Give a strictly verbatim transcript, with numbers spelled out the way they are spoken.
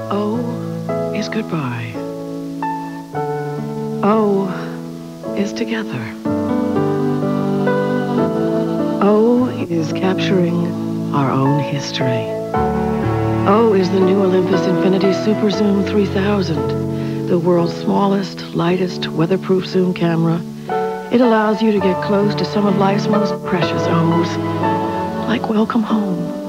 O is goodbye. O is together. O is capturing our own history. O is the new Olympus Infinity SuperZoom three thousand, the world's smallest, lightest, weatherproof zoom camera. It allows you to get close to some of life's most precious O's, like welcome home.